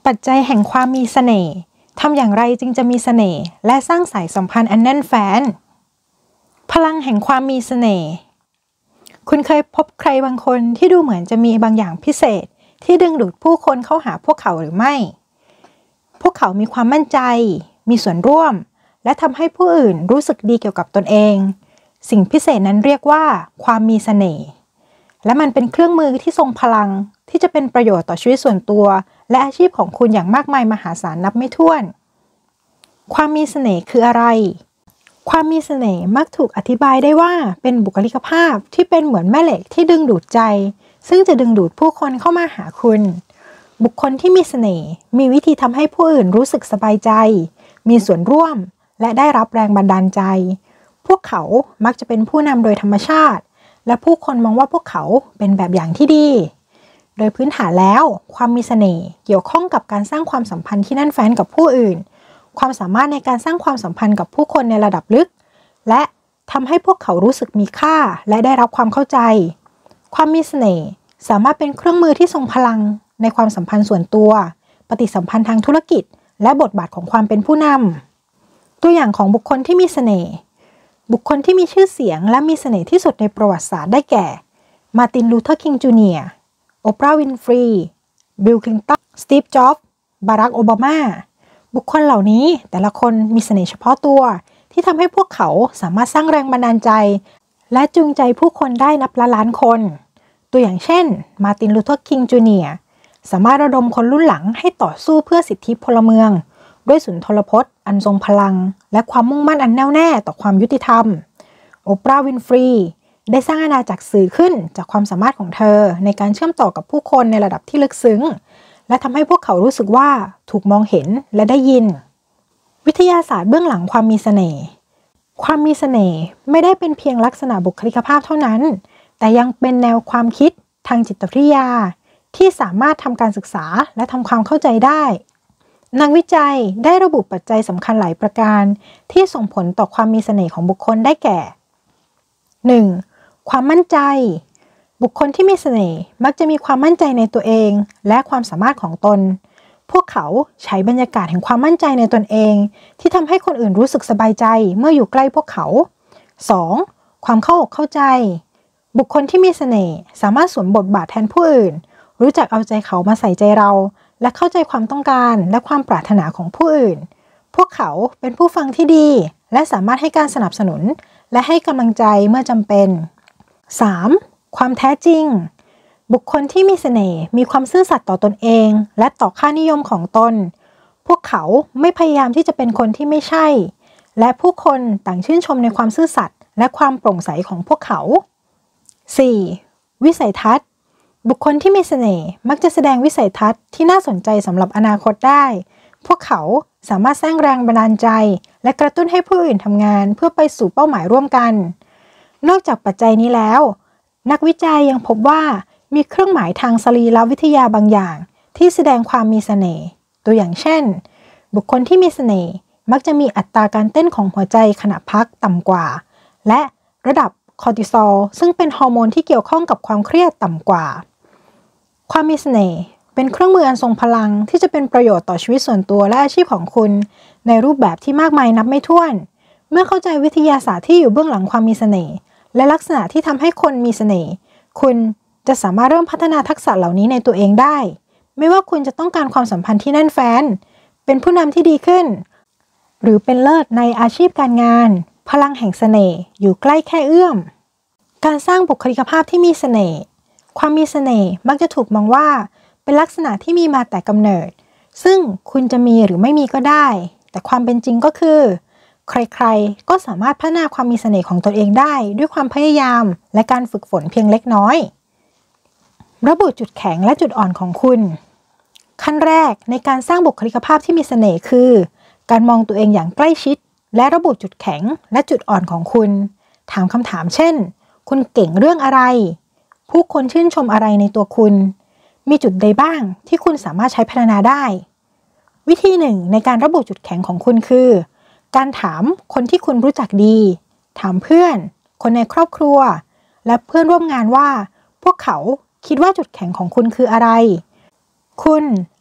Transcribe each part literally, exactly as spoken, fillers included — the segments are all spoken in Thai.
ปัจจัยแห่งความมีเสน่ห์ทำอย่างไรจึงจะมีเสน่ห์และสร้างสายสัมพันธ์อันแน่นแฟ้นพลังแห่งความมีเสน่ห์คุณเคยพบใครบางคนที่ดูเหมือนจะมีบางอย่างพิเศษที่ดึงดูดผู้คนเข้าหาพวกเขาหรือไม่พวกเขามีความมั่นใจมีส่วนร่วมและทำให้ผู้อื่นรู้สึกดีเกี่ยวกับตนเองสิ่งพิเศษนั้นเรียกว่าความมีเสน่ห์และมันเป็นเครื่องมือที่ทรงพลังที่จะเป็นประโยชน์ต่อชีวิตส่วนตัวและอาชีพของคุณอย่างมากมายมหาศาลนับไม่ถ้วนความมีเสน่ห์คืออะไรความมีเสน่ห์มักถูกอธิบายได้ว่าเป็นบุคลิกภาพที่เป็นเหมือนแม่เหล็กที่ดึงดูดใจซึ่งจะดึงดูดผู้คนเข้ามาหาคุณบุคคลที่มีเสน่ห์มีวิธีทำให้ผู้อื่นรู้สึกสบายใจมีส่วนร่วมและได้รับแรงบันดาลใจพวกเขามักจะเป็นผู้นำโดยธรรมชาติและผู้คนมองว่าพวกเขาเป็นแบบอย่างที่ดีโดยพื้นฐานแล้วความมีเสน่ห์เกี่ยวข้องกับการสร้างความสัมพันธ์ที่แน่นแฟ้นกับผู้อื่นความสามารถในการสร้างความสัมพันธ์กับผู้คนในระดับลึกและทำให้พวกเขารู้สึกมีค่าและได้รับความเข้าใจความมีเสน่ห์สามารถเป็นเครื่องมือที่ทรงพลังในความสัมพันธ์ส่วนตัวปฏิสัมพันธ์ทางธุรกิจและบทบาทของความเป็นผู้นำตัวอย่างของบุคคลที่มีเสน่ห์บุคคลที่มีชื่อเสียงและมีเสน่ห์ที่สุดในประวัติศาสตร์ได้แก่มาร์ติน ลูเทอร์ คิง จูเนียร์ โอปราห์ วินฟรี บิล คลินตัน สตีฟ จ็อบส์ บารัก โอบามาบุคคลเหล่านี้แต่ละคนมีเสน่ห์เฉพาะตัวที่ทำให้พวกเขาสามารถสร้างแรงบันดาลใจและจูงใจผู้คนได้นับล้านล้านคนตัวอย่างเช่นมาร์ติน ลูเทอร์ คิง จูเนียร์ สามารถระดมคนรุ่นหลังให้ต่อสู้เพื่อสิทธิพลเมืองด้วยสุนทรพจน์อันทรงพลังและความมุ่งมั่นอันแน่วแน่ต่อความยุติธรรมโอปราห์ วินฟรีได้สร้างอาณาจักรสื่อขึ้นจากความสามารถของเธอในการเชื่อมต่อกับผู้คนในระดับที่ลึกซึ้งและทำให้พวกเขารู้สึกว่าถูกมองเห็นและได้ยินวิทยาศาสตร์เบื้องหลังความมีเสน่ห์ความมีเสน่ห์ไม่ได้เป็นเพียงลักษณะบุคลิกภาพเท่านั้นแต่ยังเป็นแนวความคิดทางจิตวิทยาที่สามารถทำการศึกษาและทำความเข้าใจได้นักวิจัยได้ระบุปัจจัยสำคัญหลายประการที่ส่งผลต่อความมีเสน่ห์ของบุคคลได้แก่ หนึ่ง. ความมั่นใจบุคคลที่มีเสน่ห์มักจะมีความมั่นใจในตัวเองและความสามารถของตนพวกเขาใช้บรรยากาศแห่งความมั่นใจในตนเองที่ทำให้คนอื่นรู้สึกสบายใจเมื่ออยู่ใกล้พวกเขา สอง. ความเข้าอกเข้าใจบุคคลที่มีเสน่ห์สามารถสวมบทบาทแทนผู้อื่นรู้จักเอาใจเขามาใส่ใจเราและเข้าใจความต้องการและความปรารถนาของผู้อื่นพวกเขาเป็นผู้ฟังที่ดีและสามารถให้การสนับสนุนและให้กำลังใจเมื่อจำเป็น สาม. ความแท้จริงบุคคลที่มีเสน่ห์มีความซื่อสัตย์ต่อตนเองและต่อค่านิยมของตนพวกเขาไม่พยายามที่จะเป็นคนที่ไม่ใช่และผู้คนต่างชื่นชมในความซื่อสัตย์และความโปร่งใสของพวกเขา สี่. วิสัยทัศน์บุคคลที่มีเสน่ห์มักจะแสดงวิสัยทัศน์ที่น่าสนใจสำหรับอนาคตได้พวกเขาสามารถสร้างแรงบันดาลใจและกระตุ้นให้ผู้อื่นทำงานเพื่อไปสู่เป้าหมายร่วมกันนอกจากปัจจัยนี้แล้วนักวิจัยยังพบว่ามีเครื่องหมายทางสรีรวิทยาบางอย่างที่แสดงความมีเสน่ห์ตัวอย่างเช่นบุคคลที่มีเสน่ห์มักจะมีอัตราการเต้นของหัวใจขณะพักต่ำกว่าและระดับคอร์ติซอลซึ่งเป็นฮอร์โมนที่เกี่ยวข้องกับความเครียดต่ำกว่าความมีเสน่ห์เป็นเครื่องมืออันทรงพลังที่จะเป็นประโยชน์ต่อชีวิตส่วนตัวและอาชีพของคุณในรูปแบบที่มากมายนับไม่ถ้วนเมื่อเข้าใจวิทยาศาสตร์ที่อยู่เบื้องหลังความมีเสน่ห์และลักษณะที่ทำให้คนมีเสน่ห์คุณจะสามารถเริ่มพัฒนาทักษะเหล่านี้ในตัวเองได้ไม่ว่าคุณจะต้องการความสัมพันธ์ที่แน่นแฟ้นเป็นผู้นำที่ดีขึ้นหรือเป็นเลิศในอาชีพการงานพลังแห่งเสน่ห์อยู่ใกล้แค่เอื้อมการสร้างบุคลิกภาพที่มีเสน่ห์ความมีเสน่ห์มักจะถูกมองว่าเป็นลักษณะที่มีมาแต่กำเนิดซึ่งคุณจะมีหรือไม่มีก็ได้แต่ความเป็นจริงก็คือใครๆก็สามารถพัฒนาความมีเสน่ห์ของตนเองได้ด้วยความพยายามและการฝึกฝนเพียงเล็กน้อยระบุจุดแข็งและจุดอ่อนของคุณขั้นแรกในการสร้างบุคลิกภาพที่มีเสน่ห์คือการมองตัวเองอย่างใกล้ชิดและระบุจุดแข็งและจุดอ่อนของคุณถามคำถามเช่นคุณเก่งเรื่องอะไรผู้คนชื่นชมอะไรในตัวคุณมีจุดใดบ้างที่คุณสามารถใช้พัฒนาได้วิธีหนึ่งในการระบุจุดแข็งของคุณคือการถามคนที่คุณรู้จักดีถามเพื่อนคนในครอบครัวและเพื่อนร่วมงานว่าพวกเขาคิดว่าจุดแข็งของคุณคืออะไรคุณ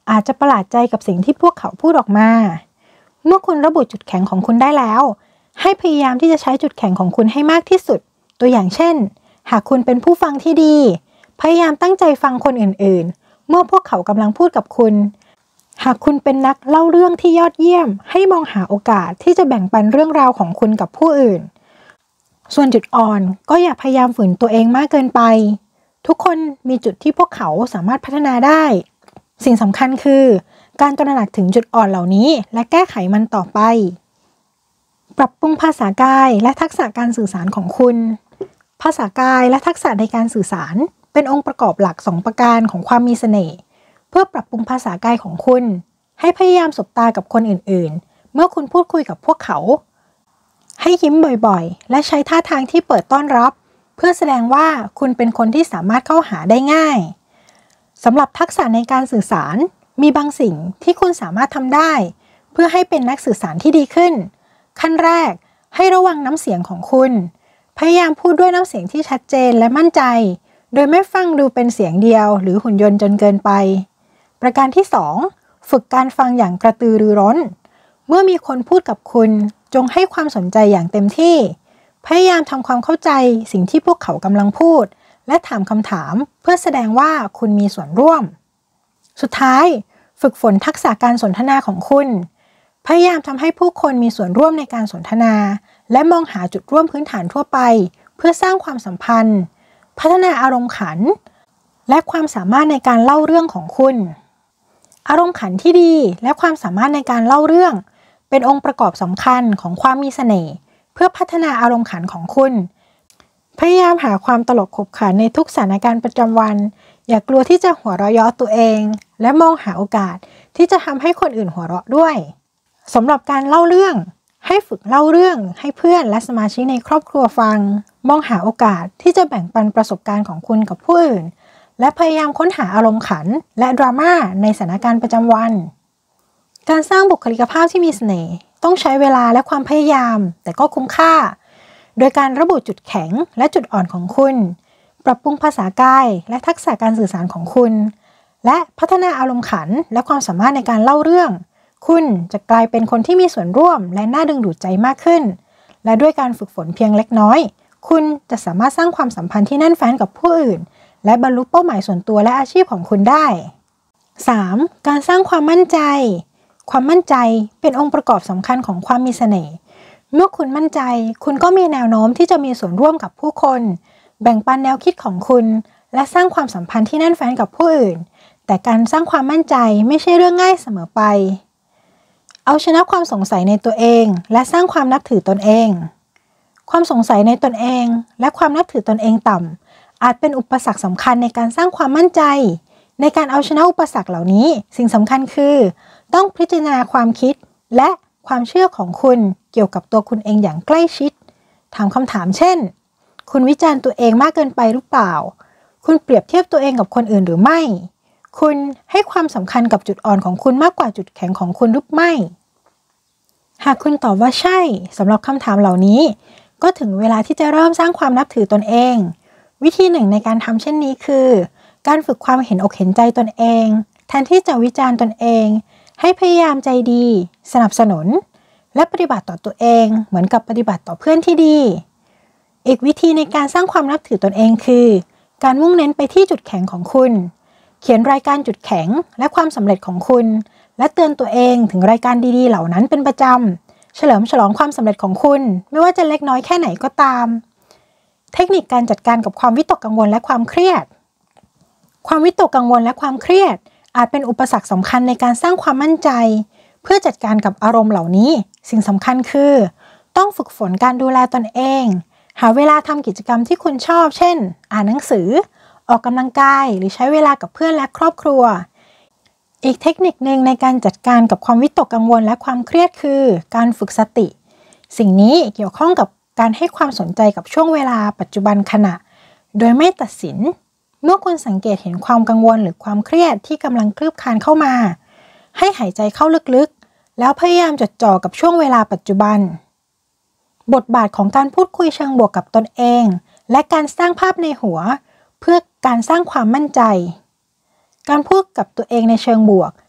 อาจจะประหลาดใจกับสิ่งที่พวกเขาพูดออกมาเมื่อคุณระบุจุดแข็งของคุณได้แล้วให้พยายามที่จะใช้จุดแข็งของคุณให้มากที่สุดตัวอย่างเช่นหากคุณเป็นผู้ฟังที่ดีพยายามตั้งใจฟังคนอื่นๆเมื่อพวกเขากำลังพูดกับคุณหากคุณเป็นนักเล่าเรื่องที่ยอดเยี่ยมให้มองหาโอกาสที่จะแบ่งปันเรื่องราวของคุณกับผู้อื่นส่วนจุดอ่อนก็อย่าพยายามฝืนตัวเองมากเกินไปทุกคนมีจุดที่พวกเขาสามารถพัฒนาได้สิ่งสำคัญคือการตระหนักถึงจุดอ่อนเหล่านี้และแก้ไขมันต่อไปปรับปรุงภาษากายและทักษะการสื่อสารของคุณภาษากายและทักษะในการสื่อสารเป็นองค์ประกอบหลักสองประการของความมีเสน่ห์เพื่อปรับปรุงภาษากายของคุณให้พยายามสบตากับคนอื่นๆเมื่อคุณพูดคุยกับพวกเขาให้ยิ้มบ่อยๆและใช้ท่าทางที่เปิดต้อนรับเพื่อแสดงว่าคุณเป็นคนที่สามารถเข้าหาได้ง่ายสำหรับทักษะในการสื่อสารมีบางสิ่งที่คุณสามารถทำได้เพื่อให้เป็นนักสื่อสารที่ดีขึ้นขั้นแรกให้ระวังน้ำเสียงของคุณพยายามพูดด้วยน้ำเสียงที่ชัดเจนและมั่นใจโดยไม่ฟังดูเป็นเสียงเดียวหรือหุ่นยนต์จนเกินไปประการที่สองฝึกการฟังอย่างกระตือรือร้นเมื่อมีคนพูดกับคุณจงให้ความสนใจอย่างเต็มที่พยายามทำความเข้าใจสิ่งที่พวกเขากำลังพูดและถามคำถามเพื่อแสดงว่าคุณมีส่วนร่วมสุดท้ายฝึกฝนทักษะการสนทนาของคุณพยายามทำให้ผู้คนมีส่วนร่วมในการสนทนาและมองหาจุดร่วมพื้นฐานทั่วไปเพื่อสร้างความสัมพันธ์พัฒนาอารมณ์ขันและความสามารถในการเล่าเรื่องของคุณอารมณ์ขันที่ดีและความสามารถในการเล่าเรื่องเป็นองค์ประกอบสำคัญของความมีเสน่ห์เพื่อพัฒนาอารมณ์ขันของคุณพยายามหาความตลกขบขันในทุกสถานการณ์ประจำวันอย่ากลัวที่จะหัวเราะเยาะตัวเองและมองหาโอกาสที่จะทำให้คนอื่นหัวเราะด้วยสำหรับการเล่าเรื่องให้ฝึกเล่าเรื่องให้เพื่อนและสมาชิกในครอบครัวฟังมองหาโอกาสที่จะแบ่งปันประสบการณ์ของคุณกับผู้อื่นและพยายามค้นหาอารมณ์ขันและดราม่าในสถานการณ์ประจำวันการสร้างบุคลิกภาพที่มีเสน่ห์ต้องใช้เวลาและความพยายามแต่ก็คุ้มค่าโดยการระบุจุดแข็งและจุดอ่อนของคุณปรับปรุงภาษากายและทักษะการสื่อสารของคุณและพัฒนาอารมณ์ขันและความสามารถในการเล่าเรื่องคุณจะกลายเป็นคนที่มีส่วนร่วมและน่าดึงดูดใจมากขึ้นและด้วยการฝึกฝนเพียงเล็กน้อยคุณจะสามารถสร้างความสัมพันธ์ที่แน่นแฟ้นกับผู้อื่นและบรรลุเป้าหมายส่วนตัวและอาชีพของคุณได้ สาม. การสร้างความมั่นใจความมั่นใจเป็นองค์ประกอบสำคัญของความมีเสน่ห์เมื่อคุณมั่นใจคุณก็มีแนวโน้มที่จะมีส่วนร่วมกับผู้คนแบ่งปันแนวคิดของคุณและสร้างความสัมพันธ์ที่แน่นแฟ้นกับผู้อื่นแต่การสร้างความมั่นใจไม่ใช่เรื่องง่ายเสมอไปเอาชนะความสงสัยในตัวเองและสร้างความนับถือตนเองความสงสัยในตนเองและความนับถือตนเองต่ำอาจเป็นอุปสรรคสำคัญในการสร้างความมั่นใจในการเอาชนะอุปสรรคเหล่านี้สิ่งสำคัญคือต้องพิจารณาความคิดและความเชื่อของคุณเกี่ยวกับตัวคุณเองอย่างใกล้ชิดถามคำถามเช่นคุณวิจารณ์ตัวเองมากเกินไปหรือเปล่าคุณเปรียบเทียบตัวเองกับคนอื่นหรือไม่คุณให้ความสำคัญกับจุดอ่อนของคุณมากกว่าจุดแข็งของคุณหรือไม่หากคุณตอบว่าใช่สำหรับคำถามเหล่านี้ก็ถึงเวลาที่จะเริ่มสร้างความนับถือตนเองวิธีหนึ่งในการทำเช่นนี้คือการฝึกความเห็นอกเห็นใจตนเองแทนที่จะวิจารณ์ตนเองให้พยายามใจดีสนับสนุนและปฏิบัติต่อตัวเองเหมือนกับปฏิบัติต่อเพื่อนที่ดีอีกวิธีในการสร้างความนับถือตนเองคือการมุ่งเน้นไปที่จุดแข็งของคุณเขียนรายการจุดแข็งและความสำเร็จของคุณและเตือนตัวเองถึงรายการดีๆเหล่านั้นเป็นประจำเฉลิมฉลองความสำเร็จของคุณไม่ว่าจะเล็กน้อยแค่ไหนก็ตามเทคนิคการจัดการกับความวิตกกังวลและความเครียดความวิตกกังวลและความเครียดอาจเป็นอุปสรรคสำคัญในการสร้างความมั่นใจเพื่อจัดการกับอารมณ์เหล่านี้สิ่งสำคัญคือต้องฝึกฝนการดูแลตนเองหาเวลาทำกิจกรรมที่คุณชอบเช่นอ่านหนังสือออกกำลังกายหรือใช้เวลากับเพื่อนและครอบครัวอีกเทคนิคหนึ่งในการจัดการกับความวิตกกังวลและความเครียดคือการฝึกสติสิ่งนี้เกี่ยวข้องกับการให้ความสนใจกับช่วงเวลาปัจจุบันขณะโดยไม่ตัดสินเมื่อคุณสังเกตเห็นความกังวลหรือความเครียดที่กำลังคลืบคลานเข้ามาให้หายใจเข้าลึกๆแล้วพยายามจดจ่อกับช่วงเวลาปัจจุบันบทบาทของการพูดคุยเชิงบวกกับตนเองและการสร้างภาพในหัวเพื่อการสร้างความมั่นใจการพูดกับตัวเองในเชิงบวก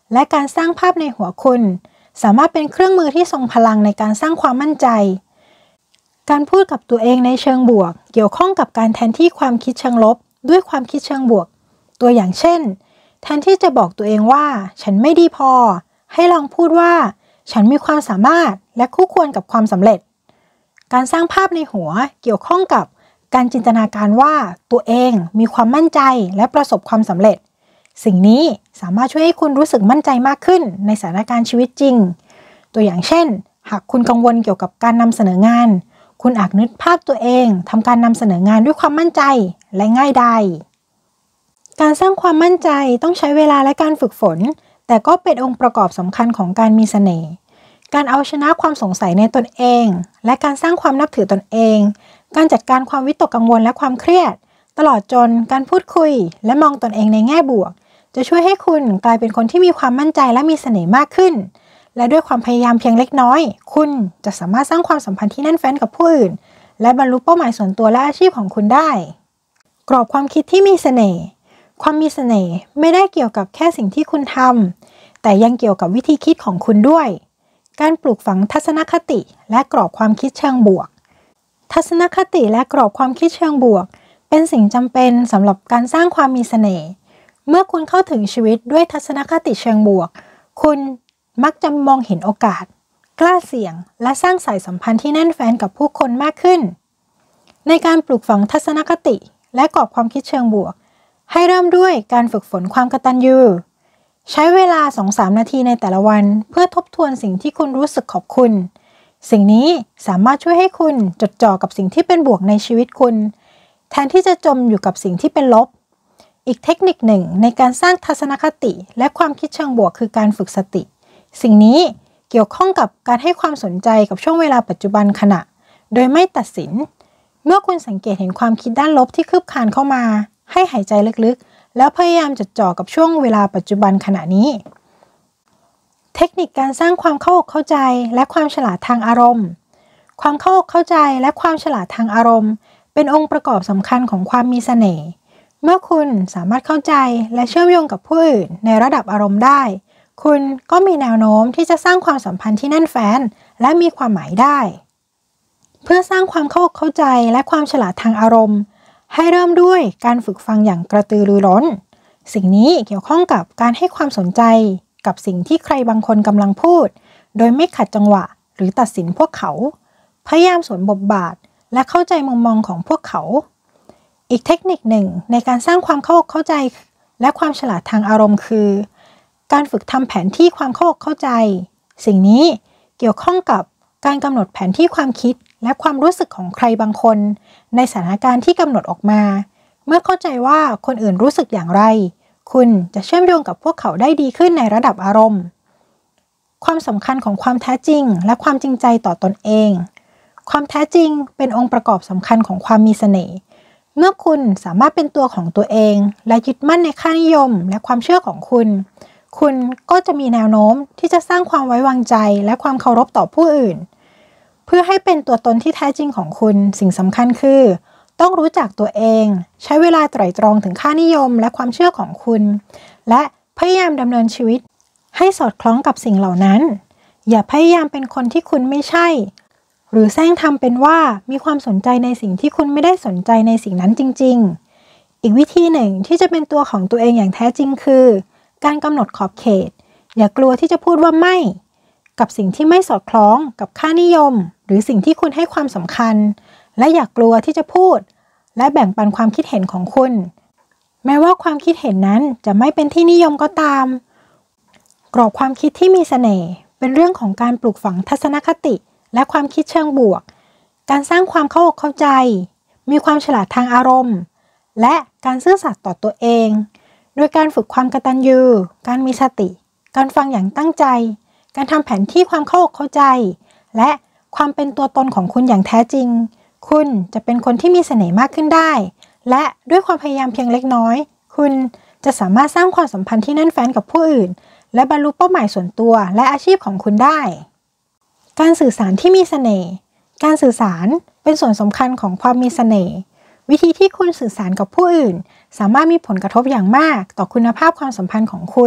และการสร้างภาพในหัวคุณสามารถเป็นเครื่องมือที่ทรงพลังในการสร้างความมั่นใจการพูดกับตัวเองในเชิงบวกเกี่ยวข้องกับการแทนที่ความคิดเชิงลบด้วยความคิดเชิงบวกตัวอย่างเช่นแทนที่จะบอกตัวเองว่าฉันไม่ดีพอให้ลองพูดว่าฉันมีความสามารถและคู่ควรกับความสำเร็จการสร้างภาพในหัวเกี่ยวข้องกับการจินตนาการว่าตัวเองมีความมั่นใจและประสบความสำเร็จสิ่งนี้สามารถช่วยให้คุณรู้สึกมั่นใจมากขึ้นในสถานการณ์ชีวิตจริงตัวอย่างเช่นหากคุณกังวลเกี่ยวกับการนำเสนองานคุณอาจนึกภาพตัวเองทำการนำเสนองานด้วยความมั่นใจและง่ายดายการสร้างความมั่นใจต้องใช้เวลาและการฝึกฝนแต่ก็เป็นองค์ประกอบสำคัญของการมีเสน่ห์การเอาชนะความสงสัยในตนเองและการสร้างความนับถือตนเองการจัดการความวิตกกังวลและความเครียดตลอดจนการพูดคุยและมองตนเองในแง่บวกจะช่วยให้คุณกลายเป็นคนที่มีความมั่นใจและมีเสน่ห์มากขึ้นและด้วยความพยายามเพียงเล็กน้อยคุณจะสามารถสร้างความสัมพันธ์ที่แน่นแฟ้นกับผู้อื่นและบรรลุเป้าหมายส่วนตัวและอาชีพของคุณได้กรอบความคิดที่มีเสน่ห์ความมีเสน่ห์ไม่ได้เกี่ยวกับแค่สิ่งที่คุณทำแต่ยังเกี่ยวกับวิธีคิดของคุณด้วยการปลูกฝังทัศนคติและกรอบความคิดเชิงบวกทัศนคติและกรอบความคิดเชิงบวกเป็นสิ่งจำเป็นสำหรับการสร้างความมีเสน่ห์เมื่อคุณเข้าถึงชีวิตด้วยทัศนคติเชิงบวกคุณมักจะมองเห็นโอกาสกล้าเสี่ยงและสร้างสายสัมพันธ์ที่แน่นแฟ้นกับผู้คนมากขึ้นในการปลูกฝังทัศนคติและกรอบความคิดเชิงบวกให้เริ่มด้วยการฝึกฝนความกตัญญูใช้เวลา สองถึงสาม นาทีในแต่ละวันเพื่อทบทวนสิ่งที่คุณรู้สึกขอบคุณสิ่งนี้สามารถช่วยให้คุณจดจ่อกับสิ่งที่เป็นบวกในชีวิตคุณแทนที่จะจมอยู่กับสิ่งที่เป็นลบอีกเทคนิคหนึ่งในการสร้างทัศนคติและความคิดเชิงบวกคือการฝึกสติสิ่งนี้เกี่ยวข้องกับการให้ความสนใจกับช่วงเวลาปัจจุบันขณะโดยไม่ตัดสินเมื่อคุณสังเกตเห็นความคิดด้านลบที่คืบคลานเข้ามาให้หายใจลึกๆแล้วพยายามจดจ่อกับช่วงเวลาปัจจุบันขณะนี้เทคนิคการสร้างความเข้าอกเข้าใจและความฉลาดทางอารมณ์ความเข้าอกเข้าใจและความฉลาดทางอารมณ์เป็นองค์ประกอบสำคัญของความมีเสน่ห์เมื่อคุณสามารถเข้าใจและเชื่อมโยงกับผู้อื่นในระดับอารมณ์ได้คุณก็มีแนวโน้มที่จะสร้างความสัมพันธ์ที่แน่นแฟ้นและมีความหมายได้เพื่อสร้างความเข้าอกเข้าใจและความฉลาดทางอารมณ์ให้เริ่มด้วยการฝึกฟังอย่างกระตือรือร้นสิ่งนี้เกี่ยวข้องกับการให้ความสนใจกับสิ่งที่ใครบางคนกำลังพูดโดยไม่ขัดจังหวะหรือตัดสินพวกเขาพยายามสวมบทบาทและเข้าใจมุมมองของพวกเขาอีกเทคนิคหนึ่งในการสร้างความเข้าอกเข้าใจและความฉลาดทางอารมณ์คือการฝึกทำแผนที่ความเข้าอกเข้าใจสิ่งนี้เกี่ยวข้องกับการกำหนดแผนที่ความคิดและความรู้สึกของใครบางคนในสถานการณ์ที่กำหนดออกมาเมื่อเข้าใจว่าคนอื่นรู้สึกอย่างไรคุณจะเชื่อมโยงกับพวกเขาได้ดีขึ้นในระดับอารมณ์ความสำคัญของความแท้จริงและความจริงใจต่อตนเองความแท้จริงเป็นองค์ประกอบสำคัญของความมีเสน่ห์เมื่อคุณสามารถเป็นตัวของตัวเองและยึดมั่นในค่านิยมและความเชื่อของคุณคุณก็จะมีแนวโน้มที่จะสร้างความไว้วางใจและความเคารพต่อผู้อื่นเพื่อให้เป็นตัวตนที่แท้จริงของคุณสิ่งสำคัญคือต้องรู้จักตัวเองใช้เวลาไตร่ตรองถึงค่านิยมและความเชื่อของคุณและพยายามดำเนินชีวิตให้สอดคล้องกับสิ่งเหล่านั้นอย่าพยายามเป็นคนที่คุณไม่ใช่หรือแสร้งทำเป็นว่ามีความสนใจในสิ่งที่คุณไม่ได้สนใจในสิ่งนั้นจริงๆอีกวิธีหนึ่งที่จะเป็นตัวของตัวเองอย่างแท้จริงคือการกำหนดขอบเขตอย่ากลัวที่จะพูดว่าไม่กับสิ่งที่ไม่สอดคล้องกับค่านิยมหรือสิ่งที่คุณให้ความสำคัญและอย่ากลัวที่จะพูดและแบ่งปันความคิดเห็นของคุณแม้ว่าความคิดเห็นนั้นจะไม่เป็นที่นิยมก็ตามกรอบความคิดที่มีเสน่ห์เป็นเรื่องของการปลูกฝังทัศนคติและความคิดเชิงบวกการสร้างความเข้าอกเข้าใจมีความฉลาดทางอารมณ์และการซื่อสัตย์ต่อตัวเองโดยการฝึกความกตัญญูการมีสติการฟังอย่างตั้งใจการทำแผนที่ความเข้าอกเข้าใจและความเป็นตัวตนของคุณอย่างแท้จริงคุณจะเป็นคนที่มีเสน่ห์มากขึ้นได้และด้วยความพยายามเพียงเล็กน้อยคุณจะสามารถสร้างความสัมพันธ์ที่แน่นแฟ้นกับผู้อื่นและบรรลุเป้าหมายส่วนตัวและอาชีพของคุณได้การสื่อสารที่มีเสน่ห์การสื่อสารเป็นส่วนสำคัญของความมีเสน่ห์วิธีที่คุณสื่อสารกับผู้อื่นสามารถมีผลกระทบอย่างมากต่อคุณภาพความสัมพันธ์ของคุณ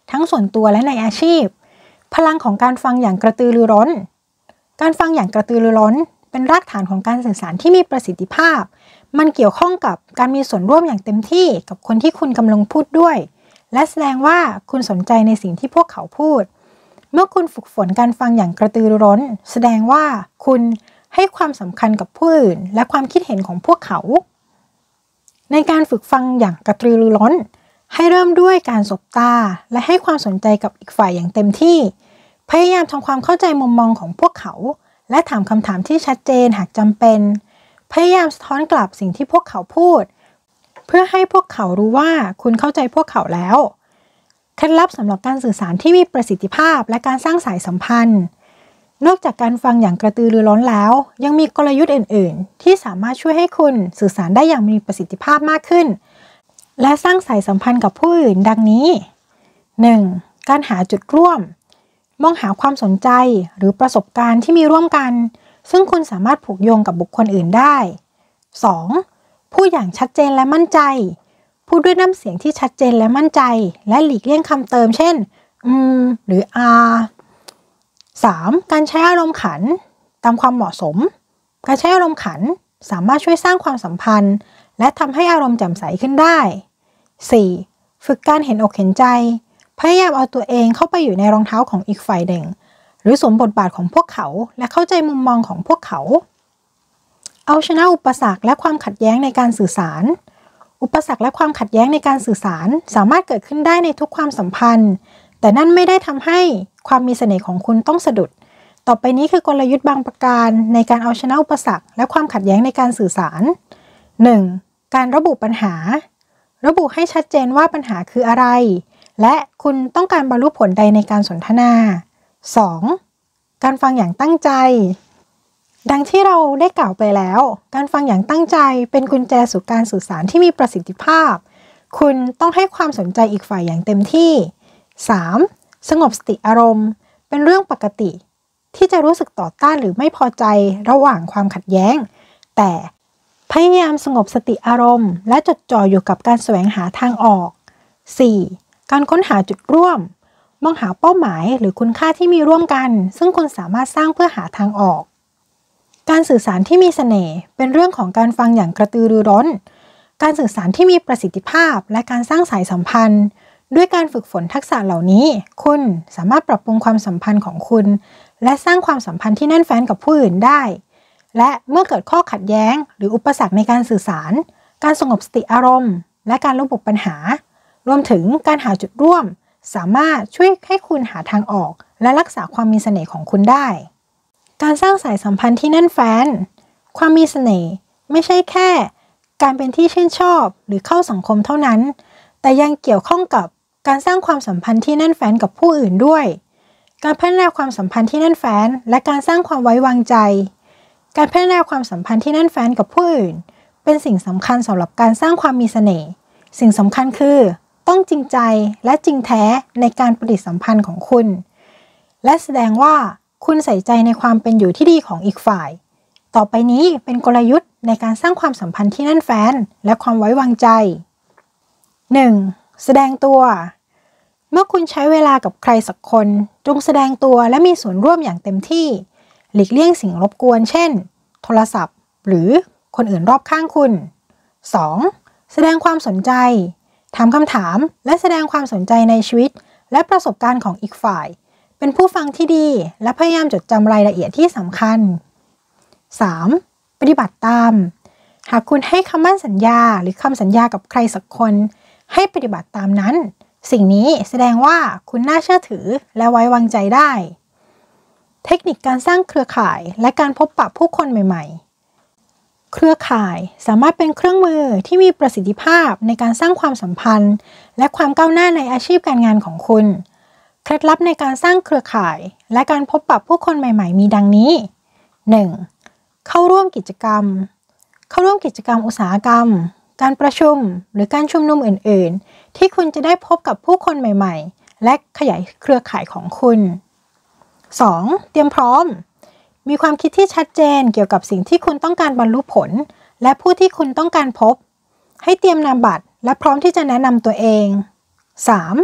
ทั้งส่วนตัวและในอาชีพพลังของการฟังอย่างกระตือรือร้นการฟังอย่างกระตือรือร้นเป็นรากฐานของการสื่อสารที่มีประสิทธิภาพมันเกี่ยวข้องกับการมีส่วนร่วมอย่างเต็มที่กับคนที่คุณกำลังพูดด้วยและแสดงว่าคุณสนใจในสิ่งที่พวกเขาพูดเมื่อคุณฝึกฝนการฟังอย่างกระตือรือร้นแสดงว่าคุณให้ความสำคัญกับผู้อื่นและความคิดเห็นของพวกเขาในการฝึกฟังอย่างกระตือรือร้นให้เริ่มด้วยการสบตาและให้ความสนใจกับอีกฝ่ายอย่างเต็มที่พยายามทำความเข้าใจมุมมองของพวกเขาและถามคำถามที่ชัดเจนหากจำเป็นพยายามสะท้อนกลับสิ่งที่พวกเขาพูดเพื่อให้พวกเขารู้ว่าคุณเข้าใจพวกเขาแล้วเคล็ดลับสำหรับการสื่อสารที่มีประสิทธิภาพและการสร้างสายสัมพันธ์นอกจากการฟังอย่างกระตือรือร้นแล้วยังมีกลยุทธ์อื่นๆที่สามารถช่วยให้คุณสื่อสารได้อย่างมีประสิทธิภาพมากขึ้นและสร้างสายสัมพันธ์กับผู้อื่นดังนี้ หนึ่ง. การหาจุดร่วมมองหาความสนใจหรือประสบการณ์ที่มีร่วมกันซึ่งคุณสามารถผูกโยงกับบุคคลอื่นได้ สอง. พูดอย่างชัดเจนและมั่นใจพูดด้วยน้ำเสียงที่ชัดเจนและมั่นใจและหลีกเลี่ยงคำเติมเช่นอืมหรืออา สาม. การใช้อารมณ์ขันตามความเหมาะสมการใช้อารมณ์ขันสามารถช่วยสร้างความสัมพันธ์และทำให้อารมณ์แจ่มใสขึ้นได้ สี่. ฝึกการเห็นอกเห็นใจพยายามเอาตัวเองเข้าไปอยู่ในรองเท้าของอีกฝ่ายหนึ่งหรือสวมบทบาทของพวกเขาและเข้าใจมุมมองของพวกเขาเอาชนะอุปสรรคและความขัดแย้งในการสื่อสารอุปสรรคและความขัดแย้งในการสื่อสารสามารถเกิดขึ้นได้ในทุกความสัมพันธ์แต่นั่นไม่ได้ทำให้ความมีเสน่ห์ของคุณต้องสะดุดต่อไปนี้คือกลยุทธ์บางประการในการเอาชนะอุปสรรคและความขัดแย้งในการสื่อสาร หนึ่ง. การระบุปัญหาระบุให้ชัดเจนว่าปัญหาคืออะไรและคุณต้องการบรรลุผลใดในการสนทนา สอง. การฟังอย่างตั้งใจดังที่เราได้กล่าวไปแล้วการฟังอย่างตั้งใจเป็นกุญแจสู่การสื่อสารที่มีประสิทธิภาพคุณต้องให้ความสนใจอีกฝ่ายอย่างเต็มที่ สาม. สงบสติอารมณ์เป็นเรื่องปกติที่จะรู้สึกต่อต้านหรือไม่พอใจระหว่างความขัดแย้งแต่พยายามสงบสติอารมณ์และจดจ่ออยู่กับการแสวงหาทางออก สี่. การค้นหาจุดร่วมมองหาเป้าหมายหรือคุณค่าที่มีร่วมกันซึ่งคุณสามารถสร้างเพื่อหาทางออกการสื่อสารที่มีเสน่ห์เป็นเรื่องของการฟังอย่างกระตือรือร้นการสื่อสารที่มีประสิทธิภาพและการสร้างสายสัมพันธ์ด้วยการฝึกฝนทักษะเหล่านี้คุณสามารถปรับปรุงความสัมพันธ์ของคุณและสร้างความสัมพันธ์ที่แน่นแฟ้นกับผู้อื่นได้และเมื่อเกิดข้อขัดแย้งหรืออุปสรรคในการสื่อสารการสงบสติอารมณ์และการระบุปัญหารวมถึงการหาจุดร่วมสามารถช่วยให้คุณหาทางออกและรักษาความมีเสน่ห์ของคุณได้การสร้างสายสัมพันธ์ที่แน่นแฟ้นความมีเสน่ห์ไม่ใช่แค่การเป็นที่ชื่นชอบหรือเข้าสังคมเท่านั้นแต่ยังเกี่ยวข้องกับการสร้างความสัมพันธ์ที่แน่นแฟ้นกับผู้อื่นด้วยการพัฒนาความสัมพันธ์ที่แน่นแฟ้นและการสร้างความไว้วางใจการพัฒนาความสัมพันธ์ที่แน่นแฟ้นกับผู้อื่นเป็นสิ่งสำคัญสำหรับการสร้างความมีเสน่ห์สิ่งสำคัญคือต้องจริงใจและจริงแท้ในการปฏิสัมพันธ์ของคุณและแสดงว่าคุณใส่ใจในความเป็นอยู่ที่ดีของอีกฝ่ายต่อไปนี้เป็นกลยุทธ์ในการสร้างความสัมพันธ์ที่แน่นแฟ้นและความไว้วางใจ หนึ่ง. แสดงตัวเมื่อคุณใช้เวลากับใครสักคนจงแสดงตัวและมีส่วนร่วมอย่างเต็มที่หลีกเลี่ยงสิ่งรบกวนเช่นโทรศัพท์หรือคนอื่นรอบข้างคุณ สอง. แสดงความสนใจถามคำถามและแสดงความสนใจในชีวิตและประสบการณ์ของอีกฝ่ายเป็นผู้ฟังที่ดีและพยายามจดจำรายละเอียดที่สำคัญ สาม. ปฏิบัติตามหากคุณให้คำมั่นสัญญาหรือคำสัญญากับใครสักคนให้ปฏิบัติตามนั้นสิ่งนี้แสดงว่าคุณน่าเชื่อถือและไว้วางใจได้เทคนิคการสร้างเครือข่ายและการพบปะผู้คนใหม่ๆเครือข่ายสามารถเป็นเครื่องมือที่มีประสิทธิภาพในการสร้างความสัมพันธ์และความก้าวหน้าในอาชีพการงานของคุณเคล็ดลับในการสร้างเครือข่ายและการพบปะผู้คนใหม่ๆมีดังนี้ หนึ่ง. เข้าร่วมกิจกรรมเข้าร่วมกิจกรรมอุตสาหกรรมการประชุมหรือการชุมนุมอื่นๆที่คุณจะได้พบกับผู้คนใหม่ๆและขยายเครือข่ายของคุณ สอง. เตรียมพร้อมมีความคิดที่ชัดเจนเกี่ยวกับสิ่งที่คุณต้องการบรรลุผลและผู้ที่คุณต้องการพบให้เตรียมนามบัตรและพร้อมที่จะแนะนำตัวเอง สาม.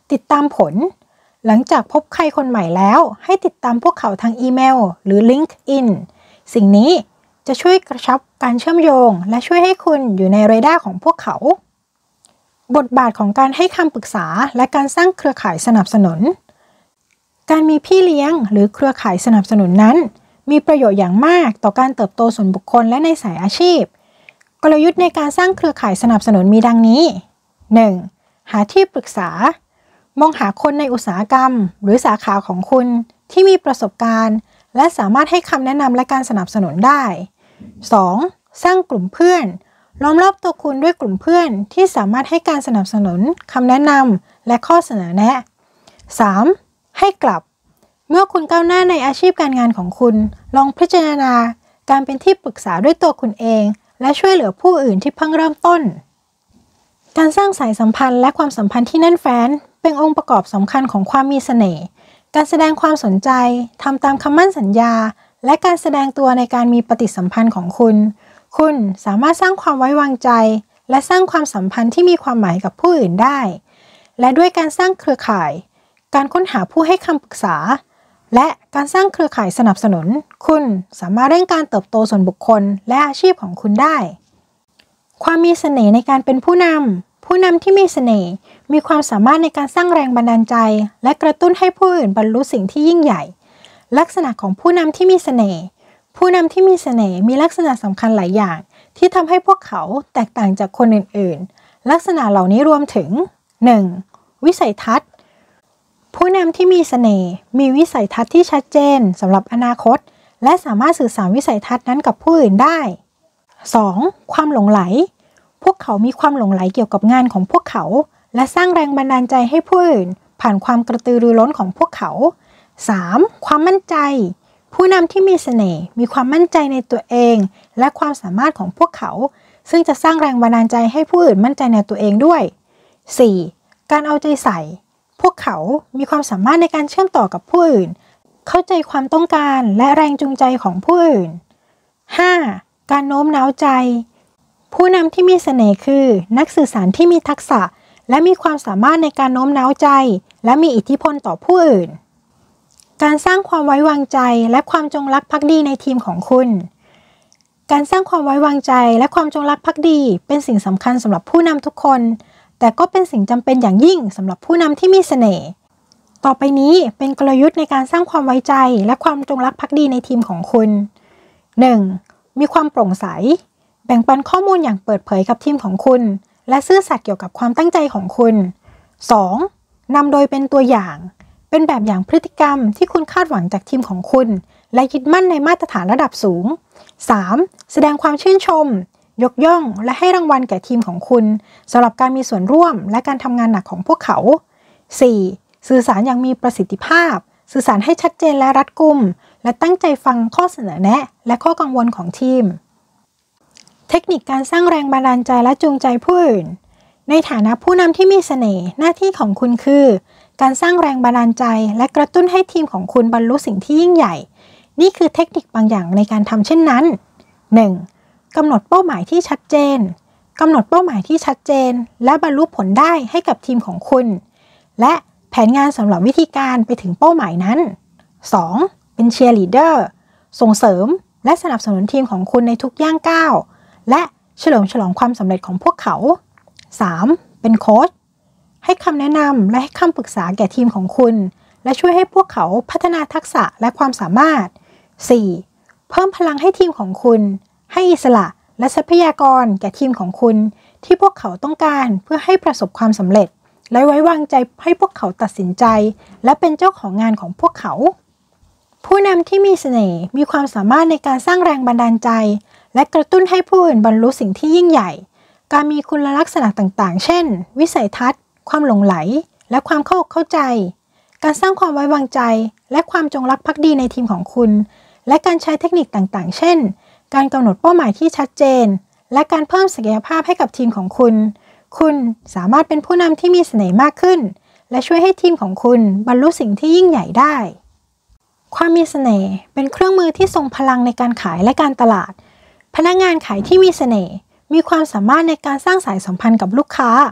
ติดตามผลหลังจากพบใครคนใหม่แล้วให้ติดตามพวกเขาทางอีเมลหรือ ลิงก์อิน สิ่งนี้จะช่วยกระชับการเชื่อมโยงและช่วยให้คุณอยู่ในเรดาร์ของพวกเขาบทบาทของการให้คำปรึกษาและการสร้างเครือข่ายสนับสนุนการมีพี่เลี้ยงหรือเครือข่ายสนับสนุนนั้นมีประโยชน์อย่างมากต่อการเติบโตส่วนบุคคลและในสายอาชีพกลยุทธ์ในการสร้างเครือข่ายสนับสนุนมีดังนี้ หนึ่ง. หาที่ปรึกษามองหาคนในอุตสาหกรรมหรือสาขาของคุณที่มีประสบการณ์และสามารถให้คำแนะนำและการสนับสนุนได้ สอง. สร้างกลุ่มเพื่อนล้อมรอบตัวคุณด้วยกลุ่มเพื่อนที่สามารถให้การสนับสนุนคำแนะนำและข้อเสนอแนะ สาม. ให้กลับเมื่อคุณก้าวหน้าในอาชีพการงานของคุณลองพิจารณาการเป็นที่ปรึกษาด้วยตัวคุณเองและช่วยเหลือผู้อื่นที่เพิ่งเริ่มต้นการสร้างสายสัมพันธ์และความสัมพันธ์ที่แน่นแฟ้นเป็นองค์ประกอบสำคัญของความมีเสน่ห์การแสดงความสนใจทำตามคำมั่นสัญญาและการแสดงตัวในการมีปฏิสัมพันธ์ของคุณคุณสามารถสร้างความไว้วางใจและสร้างความสัมพันธ์ที่มีความหมายกับผู้อื่นได้และด้วยการสร้างเครือข่ายการค้นหาผู้ให้คำปรึกษาและการสร้างเครือข่ายสนับสนุนคุณสามารถเร่งการเติบโตส่วนบุคคลและอาชีพของคุณได้ความมีเสน่ห์ในการเป็นผู้นำผู้นำที่มีเสน่ห์มีความสามารถในการสร้างแรงบันดาลใจและกระตุ้นให้ผู้อื่นบรรลุสิ่งที่ยิ่งใหญ่ลักษณะของผู้นำที่มีเสน่ห์ผู้นำที่มีเสน่ห์มีลักษณะสำคัญหลายอย่างที่ทำให้พวกเขาแตกต่างจากคนอื่นๆลักษณะเหล่านี้รวมถึง หนึ่ง. วิสัยทัศน์ผู้นำที่มีเสน่ห์มีวิสัยทัศน์ที่ชัดเจนสำหรับอนาคตและสามารถสื่อสารวิสัยทัศน์นั้นกับผู้อื่นได้ สอง. ความหลงไหลพวกเขามีความหลงไหลเกี่ยวกับงานของพวกเขาและสร้างแรงบันดาลใจให้ผู้อื่นผ่านความกระตือรือร้นของพวกเขา สาม. ความมั่นใจผู้นำที่มีเสน่ห์มีความมั่นใจในตัวเองและความสามารถของพวกเขาซึ่งจะสร้างแรงบันดาลใจให้ผู้อื่นมั่นใจในตัวเองด้วย สี่. การเอาใจใส่พวกเขามีความสามารถในการเชื่อมต่อกับผู้อื่นเข้าใจความต้องการและแรงจูงใจของผู้อื่น ห้า. การโน้มน้าวใจผู้นำที่มีเสน่ห์คือนักสื่อสารที่มีทักษะและมีความสามารถในการโน้มน้าวใจและมีอิทธิพลต่อผู้อื่นการสร้างความไว้วางใจและความจงรักภักดีในทีมของคุณการสร้างความไว้วางใจและความจงรักภักดีเป็นสิ่งสำคัญสำหรับผู้นำทุกคนแต่ก็เป็นสิ่งจำเป็นอย่างยิ่งสำหรับผู้นำที่มีเสน่ห์ต่อไปนี้เป็นกลยุทธ์ในการสร้างความไว้ใจและความจงรักภักดีในทีมของคุณ หนึ่ง. มีความโปร่งใสแบ่งปันข้อมูลอย่างเปิดเผยกับทีมของคุณและซื่อสัตย์เกี่ยวกับความตั้งใจของคุณ สอง. นำโดยเป็นตัวอย่างเป็นแบบอย่างพฤติกรรมที่คุณคาดหวังจากทีมของคุณและยึดมั่นในมาตรฐานระดับสูง สาม. แสดงความชื่นชมยกย่องและให้รางวัลแก่ทีมของคุณสำหรับการมีส่วนร่วมและการทำงานหนักของพวกเขา สี่. สื่อสารอย่างมีประสิทธิภาพสื่อสารให้ชัดเจนและรัดกุมและตั้งใจฟังข้อเสนอแนะและข้อกังวลของทีมเทคนิคการสร้างแรงบันดาลใจและจูงใจผู้อื่นในฐานะผู้นำที่มีเสน่ห์หน้าที่ของคุณคือการสร้างแรงบันดาลใจและกระตุ้นให้ทีมของคุณบรรลุสิ่งที่ยิ่งใหญ่นี่คือเทคนิคบางอย่างในการทำเช่นนั้น หนึ่ง. กำหนดเป้าหมายที่ชัดเจนกำหนดเป้าหมายที่ชัดเจนและบรรลุผลได้ให้กับทีมของคุณและแผนงานสำหรับวิธีการไปถึงเป้าหมายนั้น สอง. เป็นเชียร์ลีดเดอร์ส่งเสริมและสนับสนุนทีมของคุณในทุกย่างก้าวและเฉลิมฉลองความสำเร็จของพวกเขา สาม. เป็นโค้ชให้คำแนะนำและให้คำปรึกษาแก่ทีมของคุณและช่วยให้พวกเขาพัฒนาทักษะและความสามารถ สี่. เพิ่มพลังให้ทีมของคุณให้อิสระและทรัพยากรแก่ทีมของคุณที่พวกเขาต้องการเพื่อให้ประสบความสำเร็จและไว้วางใจให้พวกเขาตัดสินใจและเป็นเจ้าของงานของพวกเขาผู้นำที่มีเสน่ห์มีความสามารถในการสร้างแรงบันดาลใจและกระตุ้นให้ผู้อื่นบรรลุสิ่งที่ยิ่งใหญ่การมีคุณลักษณะต่างๆเช่นวิสัยทัศน์ความหลงไหลและความเข้าอกเข้าใจการสร้างความไว้วางใจและความจงรักภักดีในทีมของคุณและการใช้เทคนิคต่างๆเช่นการกำหนดเป้าหมายที่ชัดเจนและการเพิ่มศักยภาพให้กับทีมของคุณคุณสามารถเป็นผู้นำที่มีเสน่ห์มากขึ้นและช่วยให้ทีมของคุณบรรลุสิ่งที่ยิ่งใหญ่ได้ความมีเสน่ห์เป็นเครื่องมือที่ทรงพลังในการขายและการตลาดพนักงานขายที่มีเสน่ห์มีความสามารถในการสร้างสายสัมพันธ์กับลูกค้า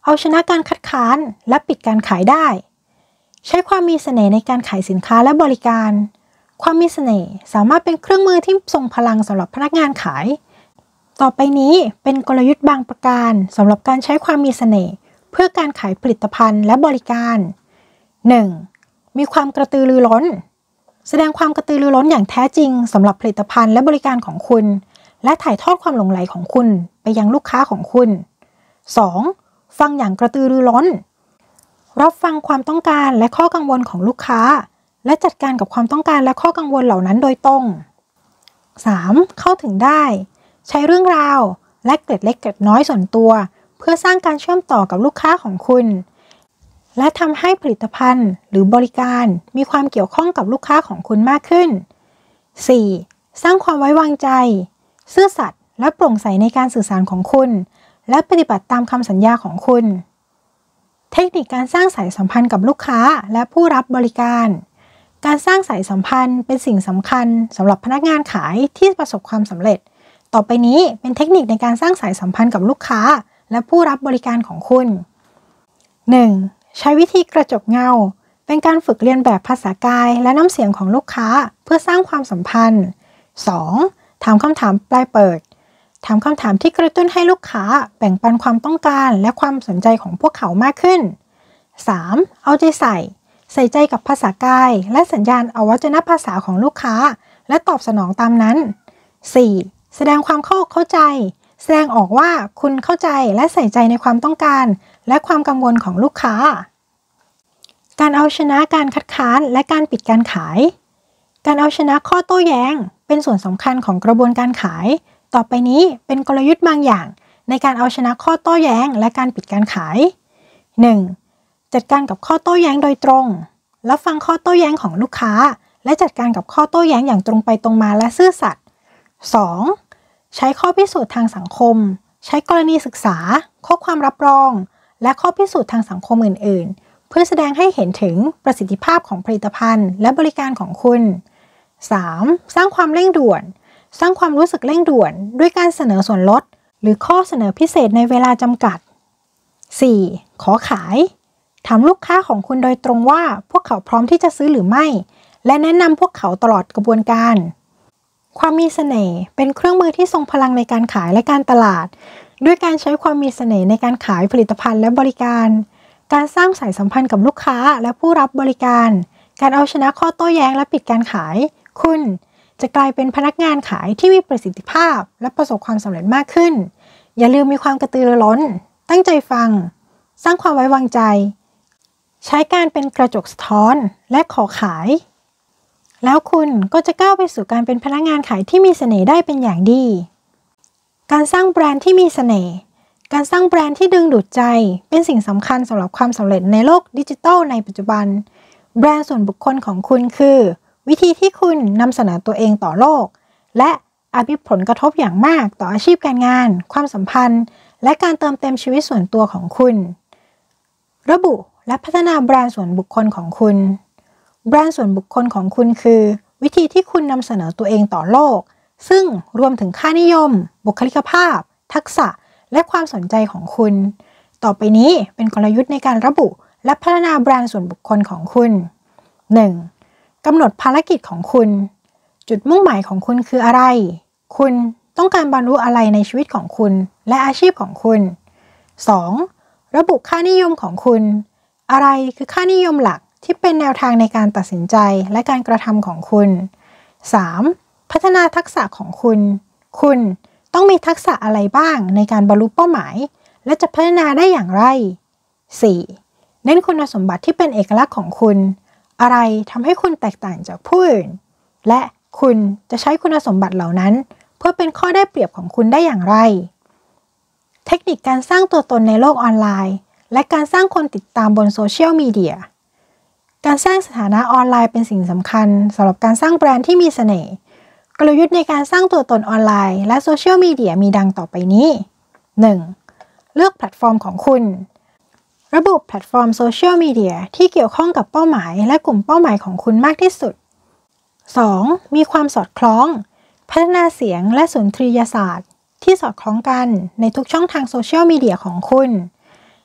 เอาชนะการคัดค้านและปิดการขายได้ใช้ความมีเสน่ห์ในการขายสินค้าและบริการความมีเสน่ห์สามารถเป็นเครื่องมือที่ทรงพลังสำหรับพนักงานขายต่อไปนี้เป็นกลยุทธ์บางประการสำหรับการใช้ความมีเสน่ห์เพื่อการขายผลิตภัณฑ์และบริการ หนึ่ง. มีความกระตือรือร้นแสดงความกระตือรือร้นอย่างแท้จริงสำหรับผลิตภัณฑ์และบริการของคุณและถ่ายทอดความหลงใหลของคุณไปยังลูกค้าของคุณ สอง. ฟังอย่างกระตือรือร้นรับฟังความต้องการและข้อกังวลของลูกค้าและจัดการกับความต้องการและข้อกังวลเหล่านั้นโดยตรง สาม. เข้าถึงได้ใช้เรื่องราวและเกร็ดเล็กเกร็ดน้อยส่วนตัวเพื่อสร้างการเชื่อมต่อกับลูกค้าของคุณและทำให้ผลิตภัณฑ์หรือบริการมีความเกี่ยวข้องกับลูกค้าของคุณมากขึ้น สี่. สร้างความไว้วางใจซื่อสัตย์และโปร่งใสในการสื่อสารของคุณและปฏิบัติตามคำสัญญาของคุณเทคนิคการสร้างสายสัมพันธ์กับลูกค้าและผู้รับบริการการสร้างสายสัมพันธ์เป็นสิ่งสำคัญสำหรับพนักงานขายที่ประสบความสำเร็จต่อไปนี้เป็นเทคนิคในการสร้างสายสัมพันธ์กับลูกค้าและผู้รับบริการของคุณ หนึ่ง. ใช้วิธีกระจกเงาเป็นการฝึกเรียนแบบภาษากายและน้ำเสียงของลูกค้าเพื่อสร้างความสัมพันธ์ สอง. ถามคำถามปลายเปิดถามคำถามที่กระตุ้นให้ลูกค้าแบ่งปันความต้องการและความสนใจของพวกเขามากขึ้น สาม. เอาใจใส่ใส่ใจกับภาษากายและสัญญาณอวัจนภาษาของลูกค้าและตอบสนองตามนั้น สี่. แสดงความเข้าอกเข้าใจแสดงออกว่าคุณเข้าใจและใส่ใจในความต้องการและความกังวลของลูกค้าการเอาชนะการคัดค้านและการปิดการขายการเอาชนะข้อโต้แย้งเป็นส่วนสำคัญของกระบวนการขายต่อไปนี้เป็นกลยุทธ์บางอย่างในการเอาชนะข้อโต้แย้งและการปิดการขาย หนึ่ง. จัดการกับข้อโต้แย้งโดยตรงรับฟังข้อโต้แย้งของลูกค้าและจัดการกับข้อโต้แย้งอย่างตรงไปตรงมาและซื่อสัตย์ สอง. ใช้ข้อพิสูจน์ทางสังคมใช้กรณีศึกษาข้อความรับรองและข้อพิสูจน์ทางสังคมอื่นๆเพื่อแสดงให้เห็นถึงประสิทธิภาพของผลิตภัณฑ์และบริการของคุณ สาม. สร้างความเร่งด่วนสร้างความรู้สึกเร่งด่วนด้วยการเสนอส่วนลดหรือข้อเสนอพิเศษในเวลาจำกัด สี่. ขอขายถามลูกค้าของคุณโดยตรงว่าพวกเขาพร้อมที่จะซื้อหรือไม่และแนะนำพวกเขาตลอดกระบวนการความมีเสน่ห์เป็นเครื่องมือที่ทรงพลังในการขายและการตลาดด้วยการใช้ความมีเสน่ห์ในการขายผลิตภัณฑ์และบริการการสร้างสายสัมพันธ์กับลูกค้าและผู้รับบริการการเอาชนะข้อโต้แย้งและปิดการขายคุณจะกลายเป็นพนักงานขายที่มีประสิทธิภาพและประสบความสำเร็จมากขึ้นอย่าลืมมีความกระตือรือร้นตั้งใจฟังสร้างความไว้วางใจใช้การเป็นกระจกสะท้อนและขอขายแล้วคุณก็จะก้าวไปสู่การเป็นพนักงานขายที่มีเสน่ห์ได้เป็นอย่างดีการสร้างแบรนด์ที่มีเสน่ห์การสร้างแบรนด์ที่ดึงดูดใจเป็นสิ่งสำคัญสำหรับความสำเร็จในโลกดิจิทัลในปัจจุบันแบรนด์ส่วนบุคคลของคุณคือวิธีที่คุณนำเสนอตัวเองต่อโลกและอาจมีผลกระทบอย่างมากต่ออาชีพการงานความสัมพันธ์และการเติมเต็มชีวิตส่วนตัวของคุณระบุและพัฒนาแบรนด์ส่วนบุคคลของคุณแบรนด์ส่วนบุคคลของคุณคือวิธีที่คุณนำเสนอตัวเองต่อโลกซึ่งรวมถึงค่านิยมบุคลิกภาพทักษะและความสนใจของคุณต่อไปนี้เป็นกลยุทธ์ในการระบุและพัฒนาแบรนด์ส่วนบุคคลของคุณ หนึ่ง. กำหนดภารกิจของคุณจุดมุ่งหมายของคุณคืออะไรคุณต้องการบรรลุอะไรในชีวิตของคุณและอาชีพของคุณ สอง. ระบุค่านิยมของคุณอะไรคือค่านิยมหลักที่เป็นแนวทางในการตัดสินใจและการกระทำของคุณ สาม. พัฒนาทักษะของคุณคุณต้องมีทักษะอะไรบ้างในการบรรลุเป้าหมายและจะพัฒนาได้อย่างไร สี่. เน้นคุณสมบัติที่เป็นเอกลักษณ์ของคุณอะไรทำให้คุณแตกต่างจากผู้อื่นและคุณจะใช้คุณสมบัติเหล่านั้นเพื่อเป็นข้อได้เปรียบของคุณได้อย่างไรเทคนิคการสร้างตัวตนในโลกออนไลน์และการสร้างคนติดตามบนโซเชียลมีเดียการสร้างสถานะออนไลน์เป็นสิ่งสำคัญสำหรับการสร้างแบรนด์ที่มีเสน่ห์กลยุทธ์ในการสร้างตัวตนออนไลน์และโซเชียลมีเดียมีดังต่อไปนี้ หนึ่ง. เลือกแพลตฟอร์มของคุณระบุแพลตฟอร์มโซเชียลมีเดียที่เกี่ยวข้องกับเป้าหมายและกลุ่มเป้าหมายของคุณมากที่สุด สอง. มีความสอดคล้องพัฒนาเสียงและสุนทรียศาสตร์ที่สอดคล้องกันในทุกช่องทางโซเชียลมีเดียของคุณ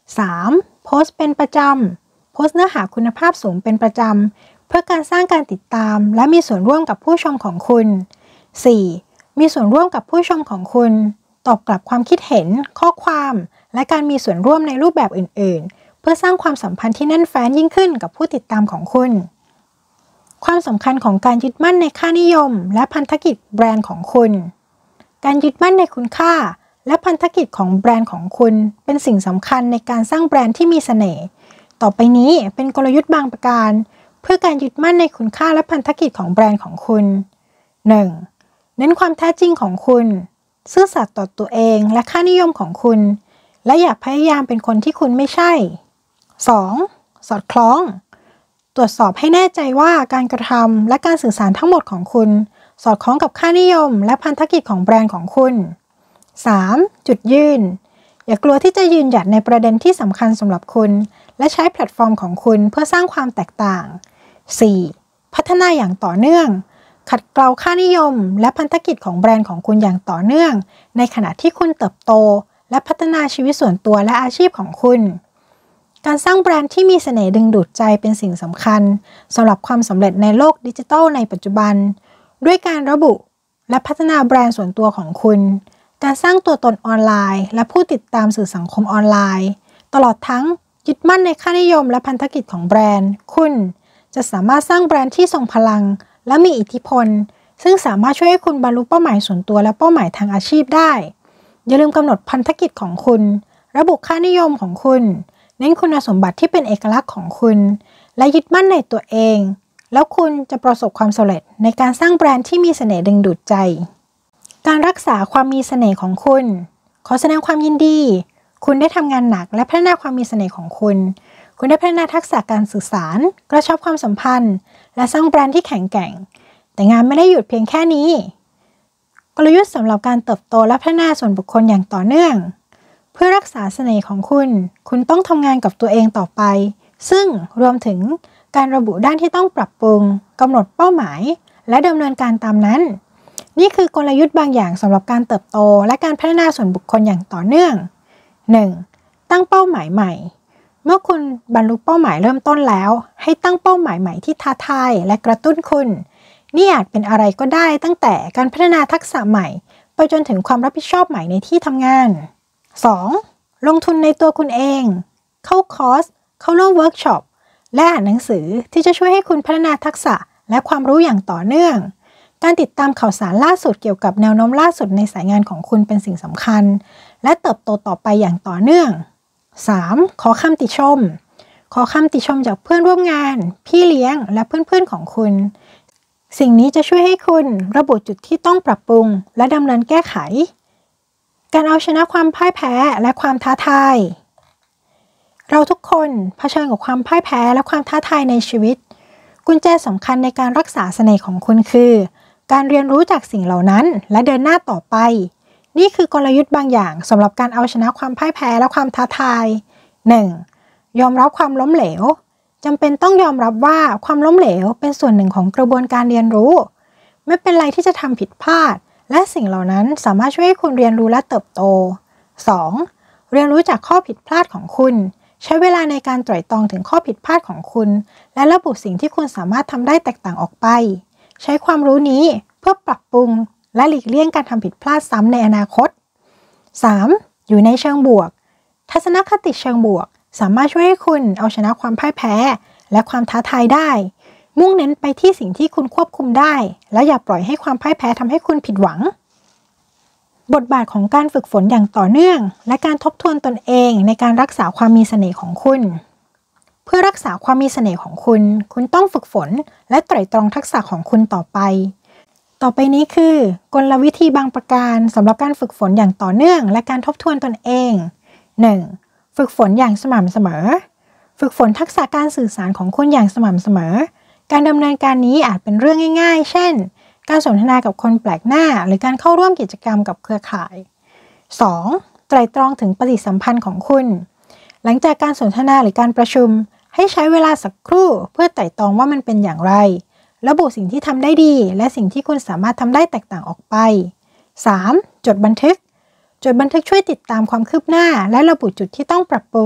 สาม โพสต์เป็นประจำโพสต์เนื้อหาคุณภาพสูงเป็นประจำเพื่อการสร้างการติดตามและมีส่วนร่วมกับผู้ชมของคุณ สี่ มีส่วนร่วมกับผู้ชมของคุณตอบกลับความคิดเห็นข้อความและการมีส่วนร่วมในรูปแบบอื่นๆเพื่อสร้างความสัมพันธ์ที่แน่นแฟ้นยิ่งขึ้นกับผู้ติดตามของคุณความสำคัญของการยึดมั่นในค่านิยมและพันธกิจแบรนด์ของคุณการยึดมั่นในคุณค่าและพันธกิจของแบรนด์ของคุณเป็นสิ่งสำคัญในการสร้างแบรนด์ที่มีเสน่ห์ต่อไปนี้เป็นกลยุทธ์บางประการเพื่อการยึดมั่นในคุณค่าและพันธกิจของแบรนด์ของคุณ หนึ่ง เน้นความแท้จริงของคุณซื่อสัตย์ต่อตัวเองและค่านิยมของคุณและอย่าพยายามเป็นคนที่คุณไม่ใช่ สอง สอดคล้องตรวจสอบให้แน่ใจว่าการกระทำและการสื่อสารทั้งหมดของคุณสอดคล้องกับค่านิยมและพันธกิจของแบรนด์ของคุณ สาม จุดยืนอย่ากลัวที่จะยืนหยัดในประเด็นที่สำคัญสำหรับคุณและใช้แพลตฟอร์มของคุณเพื่อสร้างความแตกต่าง สี่ พัฒนาอย่างต่อเนื่องขัดเกลาค่านิยมและพันธกิจของแบรนด์ของคุณอย่างต่อเนื่องในขณะที่คุณเติบโตและพัฒนาชีวิตส่วนตัวและอาชีพของคุณการสร้างแบรนด์ที่มีเสน่ห์ดึงดูดใจเป็นสิ่งสำคัญสำหรับความสำเร็จในโลกดิจิทัลในปัจจุบันด้วยการระบุและพัฒนาแบรนด์ส่วนตัวของคุณการสร้างตัวตนออนไลน์และผู้ติดตามสื่อสังคมออนไลน์ตลอดทั้งยึดมั่นในค่านิยมและพันธกิจของแบรนด์คุณจะสามารถสร้างแบรนด์ที่ทรงพลังและมีอิทธิพลซึ่งสามารถช่วยให้คุณบรรลุเป้าหมายส่วนตัวและเป้าหมายทางอาชีพได้อย่าลืมกำหนดพันธกิจของคุณระบุค่านิยมของคุณเน้นคุณสมบัติที่เป็นเอกลักษณ์ของคุณและยึดมั่นในตัวเองแล้วคุณจะประสบความสำเร็จในการสร้างแบรนด์ที่มีเสน่ห์ดึงดูดใจการรักษาความมีเสน่ห์ของคุณขอแสดงความยินดีคุณได้ทำงานหนักและพัฒนาความมีเสน่ห์ของคุณคุณได้พัฒนาทักษะการสื่อสารกระชับความสัมพันธ์และสร้างแบรนด์ที่แข็งแกร่งแต่งานไม่ได้หยุดเพียงแค่นี้กลยุทธ์สำหรับการเติบโตและพัฒนาส่วนบุคคลอย่างต่อเนื่องเพื่อรักษาเสน่ห์ของคุณคุณต้องทำงานกับตัวเองต่อไปซึ่งรวมถึงการระบุด้านที่ต้องปรับปรุงกำหนดเป้าหมายและดำเนินการตามนั้นนี่คือกลยุทธ์บางอย่างสำหรับการเติบโตและการพัฒนาส่วนบุคคลอย่างต่อเนื่อง หนึ่ง ตั้งเป้าหมายใหม่เมื่อคุณบรรลุเป้าหมายเริ่มต้นแล้วให้ตั้งเป้าหมายใหม่ที่ท้าทายและกระตุ้นคุณนี่อาจเป็นอะไรก็ได้ตั้งแต่การพัฒนาทักษะใหม่ไปจนถึงความรับผิดชอบใหม่ในที่ทำงาน สอง ลงทุนในตัวคุณเองเข้าคอร์สเข้าร่วมเวิร์กช็อปและอ่านหนังสือที่จะช่วยให้คุณพัฒนาทักษะและความรู้อย่างต่อเนื่องการติดตามข่าวสารล่าสุดเกี่ยวกับแนวโน้มล่าสุดในสายงานของคุณเป็นสิ่งสำคัญและเติบโตต่อไปอย่างต่อเนื่อง สาม ขอคำติชมขอคำติชมจากเพื่อนร่วมงานพี่เลี้ยงและเพื่อนๆของคุณสิ่งนี้จะช่วยให้คุณระบุจุดที่ต้องปรับปรุงและดำเนินแก้ไขการเอาชนะความพ่ายแพ้และความท้าทายเราทุกคนเผชิญกับความพ่ายแพ้และความท้าทายในชีวิตกุญแจสำคัญในการรักษาเสน่ห์ของคุณคือการเรียนรู้จากสิ่งเหล่านั้นและเดินหน้าต่อไปนี่คือกลยุทธ์บางอย่างสำหรับการเอาชนะความพ่ายแพ้และความท้าทาย หนึ่ง ยอมรับความล้มเหลวจำเป็นต้องยอมรับว่าความล้มเหลวเป็นส่วนหนึ่งของกระบวนการเรียนรู้ไม่เป็นไรที่จะทำผิดพลาดและสิ่งเหล่านั้นสามารถช่วยให้คุณเรียนรู้และเติบโต สอง เรียนรู้จากข้อผิดพลาดของคุณใช้เวลาในการไตร่ตรองถึงข้อผิดพลาดของคุณและระบุสิ่งที่คุณสามารถทำได้แตกต่างออกไปใช้ความรู้นี้เพื่อปรับปรุงและหลีกเลี่ยงการทำผิดพลาดซ้ำในอนาคต สาม อยู่ในเชิงบวกทัศนคติเชิงบวกสามารถช่วยให้คุณเอาชนะความพ่ายแพ้และความท้าทายได้มุ่งเน้นไปที่สิ่งที่คุณควบคุมได้และอย่าปล่อยให้ความพ่ายแพ้ทำให้คุณผิดหวังบทบาทของการฝึกฝนอย่างต่อเนื่องและการทบทวนตนเองในการรักษาความมีเสน่ห์ของคุณเพื่อรักษาความมีเสน่ห์ของคุณคุณต้องฝึกฝนและไตร่ตรองทักษะของคุณต่อไปต่อไปนี้คือกลวิธีบางประการสำหรับการฝึกฝนอย่างต่อเนื่องและการทบทวนตนเอง หนึ่ง ฝึกฝนอย่างสม่ำเสมอฝึกฝนทักษะการสื่อสารของคุณอย่างสม่ำเสมอการดำเนินการนี้อาจเป็นเรื่องง่ายๆเช่นการสนทนากับคนแปลกหน้าหรือการเข้าร่วมกิจกรรมกับเครือข่าย สอง ไตร่ตรองถึงปฏิสัมพันธ์ของคุณหลังจากการสนทนาหรือการประชุมให้ใช้เวลาสักครู่เพื่อไตร่ตรองว่ามันเป็นอย่างไรระบุสิ่งที่ทำได้ดีและสิ่งที่คุณสามารถทำได้แตกต่างออกไป สาม จดบันทึกจดบันทึกช่วยติดตามความคืบหน้าและระบุจุดที่ต้องปรับปรุง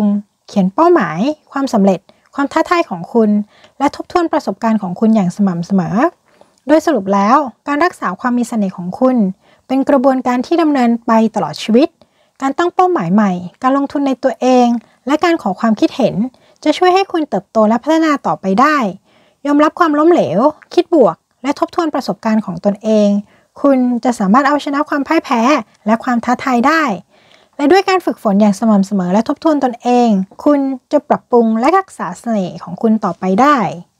เขียนเป้าหมายความสำเร็จความท้าทายของคุณและทบทวนประสบการณ์ของคุณอย่างสม่ำเสมอโดยสรุปแล้วการรักษาความมีเสน่ห์ของคุณเป็นกระบวนการที่ดำเนินไปตลอดชีวิตการตั้งเป้าหมายใหม่การลงทุนในตัวเองและการขอความคิดเห็นจะช่วยให้คุณเติบโตและพัฒนาต่อไปได้ยอมรับความล้มเหลวคิดบวกและทบทวนประสบการณ์ของตนเองคุณจะสามารถเอาชนะความพ่ายแพ้และความท้าทายได้และด้วยการฝึกฝนอย่างสม่ำเสมอและทบทวนตนเองคุณจะปรับปรุงและรักษาเสน่ห์ของคุณต่อไปได้